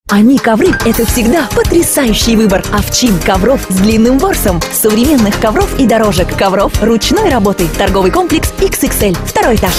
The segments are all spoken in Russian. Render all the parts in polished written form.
Ами ковры – это всегда потрясающий выбор. Овчин ковров с длинным ворсом, современных ковров и дорожек, ковров ручной работы. Торговый комплекс XXL, 2-й этаж.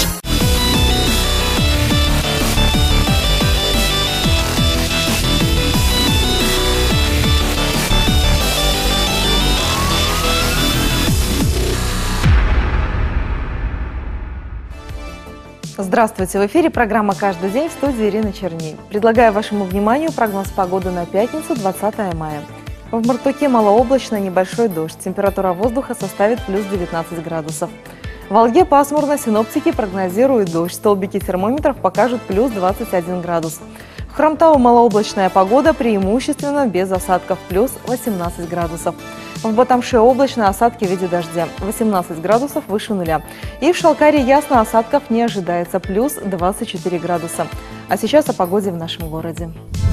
Здравствуйте! В эфире программа «Каждый день», в студии Ирина Черней. Предлагаю вашему вниманию прогноз погоды на пятницу, 20 мая. В Мартуке малооблачно, небольшой дождь. Температура воздуха составит плюс 19 градусов. В Алге пасмурно, синоптики прогнозируют дождь. Столбики термометров покажут плюс 21 градус. В Хромтау малооблачная погода, преимущественно без осадков, плюс 18 градусов. В Батамше облачно, осадки в виде дождя, 18 градусов выше нуля. И в Шалкаре ясно, осадков не ожидается, плюс 24 градуса. А сейчас о погоде в нашем городе.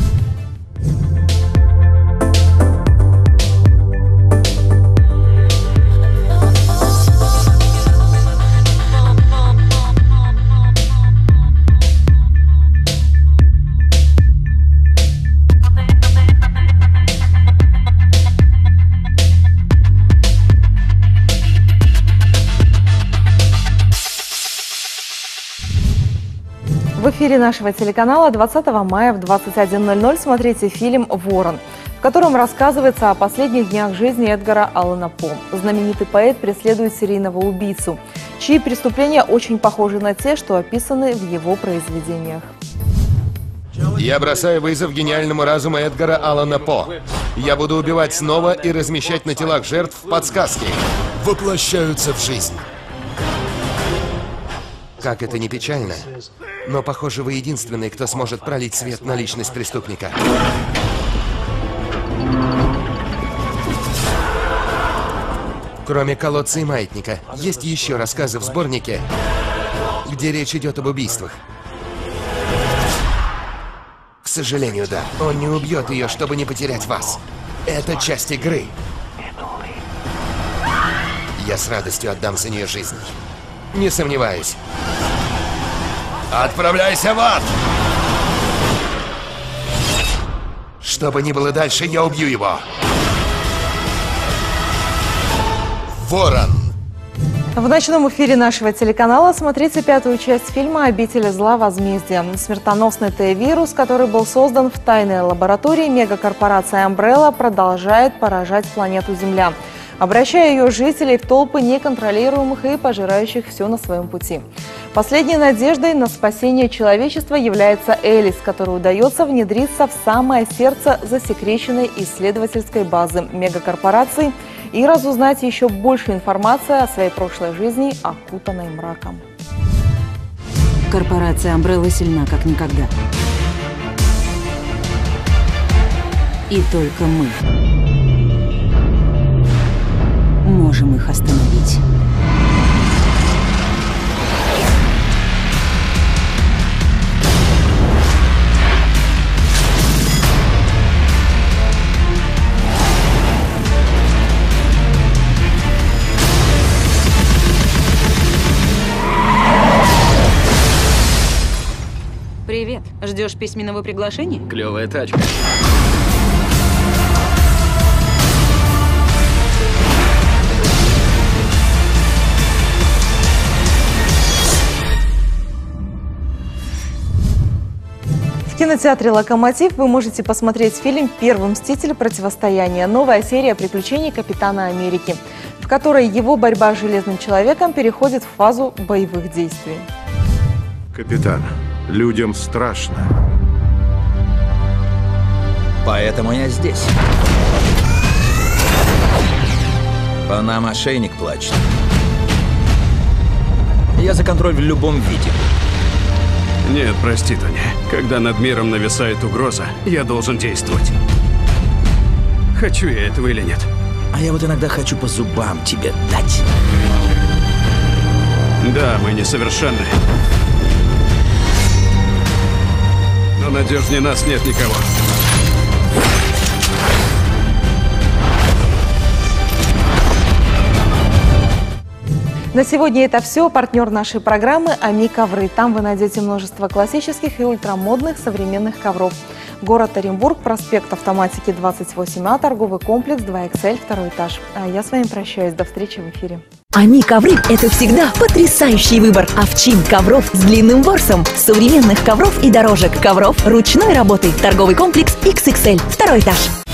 В эфире нашего телеканала 20 мая в 21:00 смотрите фильм «Ворон», в котором рассказывается о последних днях жизни Эдгара Аллана По. Знаменитый поэт преследует серийного убийцу, чьи преступления очень похожи на те, что описаны в его произведениях. Я бросаю вызов гениальному разуму Эдгара Аллана По. Я буду убивать снова и размещать на телах жертв подсказки. Воплощаются в жизнь. Как это ни печально, но, похоже, вы единственный, кто сможет пролить свет на личность преступника. Кроме колодца и маятника, есть еще рассказы в сборнике, где речь идет об убийствах. К сожалению, да. Он не убьет ее, чтобы не потерять вас. Это часть игры. Я с радостью отдам за нее жизнь. Не сомневаюсь. Отправляйся в ад! Что бы ни было дальше, я убью его. Ворон. В ночном эфире нашего телеканала смотрите 5-ю часть фильма «Обитель зла. Возмездие». Смертоносный Т-вирус, который был создан в тайной лаборатории мегакорпорации Umbrella, продолжает поражать планету Земля, обращая ее жителей в толпы неконтролируемых и пожирающих все на своем пути. Последней надеждой на спасение человечества является Элис, которой удается внедриться в самое сердце засекреченной исследовательской базы мегакорпорации и разузнать еще больше информации о своей прошлой жизни, окутанной мраком. Корпорация Umbrella сильна как никогда. И только мы можем их остановить. Привет. Ждешь письменного приглашения? Клевая тачка. В кинотеатре «Локомотив» вы можете посмотреть фильм «Первый мститель. Противостояние». Новая серия приключений Капитана Америки, в которой его борьба с Железным Человеком переходит в фазу боевых действий. Капитан, людям страшно. Поэтому я здесь. По нам ошейник плачет. Я за контроль в любом виде. Нет, прости, Тони. Когда над миром нависает угроза, я должен действовать. Хочу я этого или нет? А я вот иногда хочу по зубам тебе дать. Да, мы несовершенны. Но надежнее нас нет никого. На сегодня это все. Партнер нашей программы «Ами ковры». Там вы найдете множество классических и ультрамодных современных ковров. Город Оренбург, проспект Автоматики 28А, торговый комплекс 2XL, второй этаж. А я с вами прощаюсь. До встречи в эфире. Они ковры – это всегда потрясающий выбор. Овчин ковров с длинным ворсом, современных ковров и дорожек, ковров ручной работы. Торговый комплекс XXL, второй этаж.